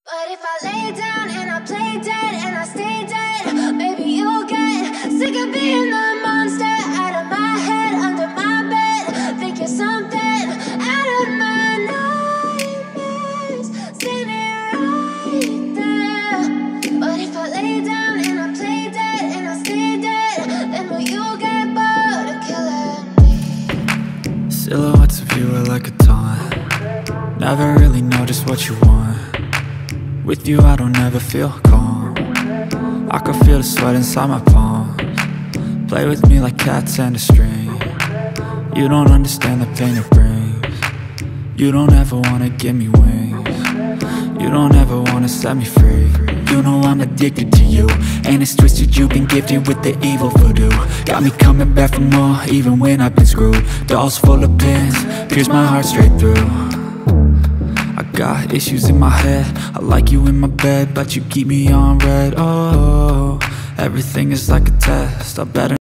But if I lay down and I play dead and I stay dead, maybe you'll get sick of being the monster out of my head, under my bed. Think you're something out of my nightmares, standing right there. But if I lay down and I play dead and I stay dead, then will you get bored of killing me? Silhouettes of you are like a taunt. Never really know just what you want. With you I don't ever feel calm. I can feel the sweat inside my palms. Play with me like cats and a string. You don't understand the pain it brings. You don't ever wanna give me wings. You don't ever wanna set me free. You know I'm addicted to you, and it's twisted, you've been gifted with the evil voodoo. Got me coming back for more, even when I've been screwed. Dolls full of pins, pierce my heart straight through. I got issues in my head, I like you in my bed, but you keep me on red. Oh, everything is like a test, I better